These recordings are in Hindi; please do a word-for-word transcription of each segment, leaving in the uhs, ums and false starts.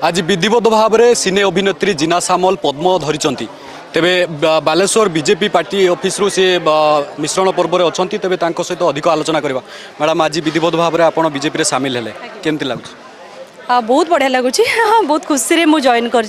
आज विधिवत भाव में सिने अभिनेत्री जीना सामल पद्म धरी तेबे बालेश्वर बीजेपी पार्टी ऑफिस रु से मिश्रण पर्व में अच्छा तेबे सहित अधिक आलोचना करवा। मैडम आज विधिवत भाव में आपड़ बीजेपी रे सामिल हेले केमती लगुच? बहुत बढ़िया लगुच। बहुत खुशी मु जॉइन कर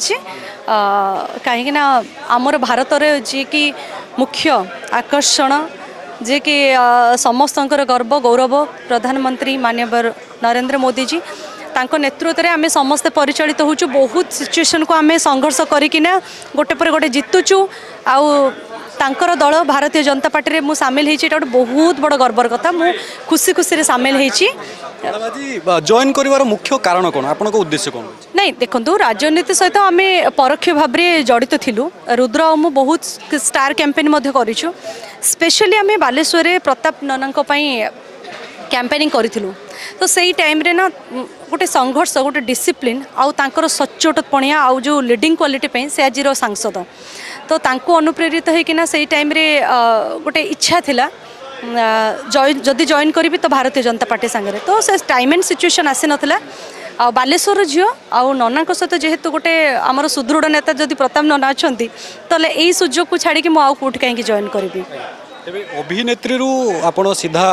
कहीं आमर भारत जी की मुख्य आकर्षण जे कि समस्त गर्व गौरव प्रधानमंत्री माननीय नरेंद्र मोदी जी तांको नेतृत्व में आम समस्ते परिचालित होचु। बहुत सिचुएशन को आम संघर्ष करिकिना गोटे पर गोटे जितुचु। आउ तांकर दल भारतीय जनता पार्टी रे मु सामिल होइछि। एटा बहुत बड़ गर्वर कथा। मु खुशी खुशी रे सामिल होइछि। जॉइन करिवार मुख्य कारण कोन? आपनको उद्देश्य कोन? नहीं देखंतु राजनीति सहित आम परोक्ष भाव में जड़ित थिलु। रुद्र मु बहुत स्टार कैंपेन मध्ये करिछु। स्पेशली आम बालेश्वर प्रताप ननांको पई कैंपेनिंग करिथिलु। तो सही टाइम रे ना गोटे संघर्ष गोटे डिसिप्लिन आउ तांकर सच्चोट पणिया आउ जो लीडिंग क्वालिटी पे से आज सांसद तो तांको अनुप्रेरित होइकिना सही टाइम रे गोटे इच्छा थिला जदि जॉइन करी तो भारतीय जनता पार्टी संगे तो से टाइम एंड सिचुएशन आसी नथिला। आ बालेश्वर झील आउ नना सहित जेहेतु गोटे आमर सुदृढ़ नेता जदि प्रताप नना अच्छी ताले एई सुजोग को छाड़ी मु आउ कोठी कहीं जॉइन करी। अभिनेत्री रु आपण सीधा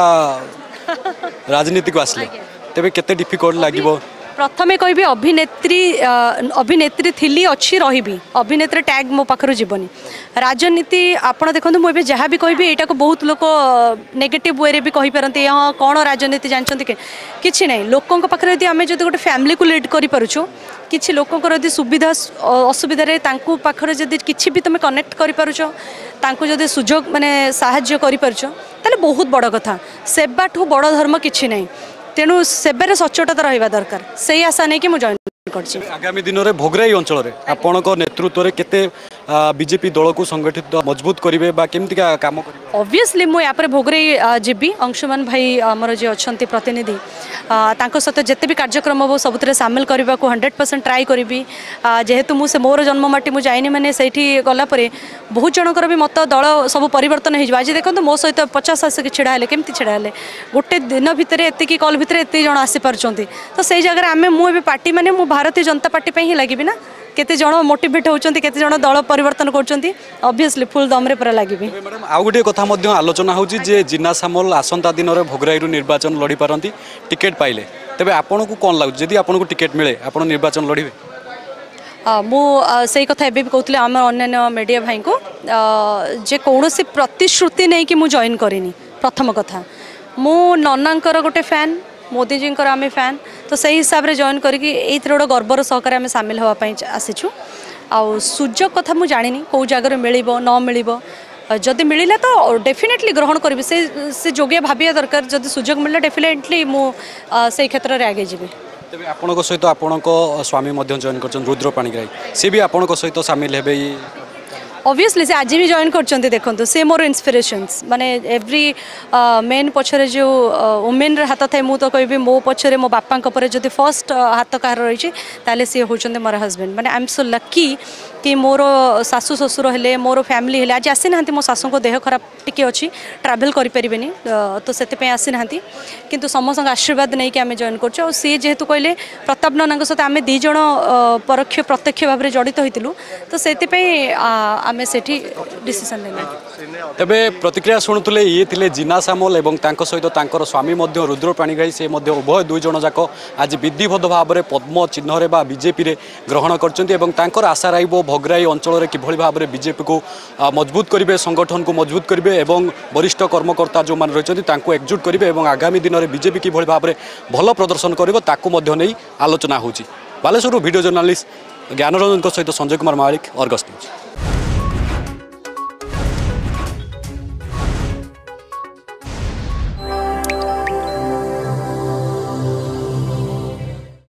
राजनीति को आसले तेबे केते डिफिकल्ट लागिबो? प्रथमे कहबी अभिनेत्री अभिनेत्री थिली अच्छी रही अभिनेत्री टैग मो पाखर जीवनी राजनीति आपण देखो मुझे जहाँ भी कहबी एटा को बहुत लोग नेगेटिव वे भी कहि परंती हाँ कौन राजनीति जानछंती के किछि नहीं। लोकों पाखरे यदि आमे जदि गोटे फैमिली को लीड करि पारुछु किछि लोकों यदि सुविधा असुविधा रे तांकु पाखरे जदि किछि भी तुम कनेक्ट करि पारुछु तांकु जदि सुजोग माने साहाय्य करि पारुछु ताले बहुत बड़ कथा। सेवाठू बड़ धर्म किछि नहीं। तेणु सेबार सचोटता रहा दरकार से आशा नहीं कि मुझे जॉइन करछि। आगामी दिन में भोगराई अंचल में आपण नेतृत्व में केते बीजेपी दल को संगठित मजबूत करेंगे बा केमती का काम करेंगे? ऑब्वियसली मु या भोगराई जीवी अंशुमान भाई आमर जे अच्छे प्रतिनिधि तांको सहित जिते भी कार्यक्रम हो सब सामिल करने को हंड्रेड परसेंट ट्राए करी। जेहेतु मुझे मोर जन्ममाटी मुझे जाइनी मैंने से गलापर बहुत जनकर भी मत दल सब परिवर्तन हो। आज देखो मो सहित पचास आसिक छिड़ा केमती छिड़ा गोटे दिन भितर एति कल भितर एत जन आसी पार्टी तो से जगह आम मुझे पार्टी मैंने मु भारतीय जनता पार्टी ही लगी ना केते जन मोटिवेट होचंती केते जन दल परिवर्तन करचंती ऑब्वियसली फुल दम रे पूरा लागिबी। मैडम आउ गोटे कथा मध्य आलोचना होची जे जीना सामल आसंता दिन रे भोगराई रु निर्वाचन लड़ी पारंती टिकेट पाइले तेबे आपन को कोन लागु जदी आपन को टिकेट मिले आपन निर्वाचन लड़ीबे? मु सही कथा एबे भी कहतले आम अन्य मीडिया भाई को जे कोनोसी प्रतिश्रुति नै कि मु जॉइन करिनी। प्रथम कथा मु नन्नांकर गोटे फैन मोदी जी आम फैन तो सही हिसाब से जॉइन करके गोटे गर्वर सहकार आम सामिल होगापाई आसीचु। आउ सुजोग कथा मुझे जानी कौ जगह मिल न मिल जदि मिलला तो डेफिनेटली ग्रहण करी से से जोगिया भाविया दरकार जदि सुजोग मिलला डेफिनेटली मु से क्षेत्र में आगे जीवी। तेबे आपनको सहित आपनको स्वामी मध्य जॉइन करछन रुद्र पाणिग्राही से भी आपनको सहित सामिल हेबे? ऑब्वियसली से आज भी जॉइन करछन्ते देखंतु से मोर इंस्पिरेशंस माने एवरी मेन पछरे जो वुमेन रे हाथ थाए मु तो कहबी मो पछरे मो बापा परे जदि फर्स्ट हाथ कार रही ताले से होचन्ते मोर हस्बैंड माने आई एम सो लकी कि मोर सासु ससुर हेले मोर फैमिली हेले आज आसी नांती मो सासु को देह खराब टिके अछि ट्रैवल करि परिबेनी तो सेते पे आसी नांती किंतु समस्त आशीर्वाद नै कि आमे जॉइन करछो। सी जेहेतु कहले प्रताप ननांग सहित आमे दी जण परोक्ष प्रत्यक्ष भाव में जड़ित होइतिलु तो सेति पे आमे सेठी डिसीजन लेना। तबे प्रतिक्रिया शुणुले ये थिले जीना सामल एवं तांको सहित तांकर स्वामी मध्य रुद्र पाणिग्राही से मध्य उभय दुई जण जाक आज विधिवत भाव में पद्म चिन्ह रे बा बीजेपी रे ग्रहण करचंती एवं तांकर आशा रहिबो भोगराई अंचल में किभली भाव में बीजेपी को मजबूत करेंगे संगठन को मजबूत करेंगे एवं वरिष्ठ कर्मकर्ता जो मैंने रही तांको एकजुट करेंगे एवं आगामी दिन में बीजेपी किभली भाव में भल प्रदर्शन करिबो ताकू मध्य नहीं आलोचना होची। बालेश्वर वीडियो जर्नालिस्ट ज्ञानरंजन सहित संजय कुमार महालिक, अर्गस न्यूज।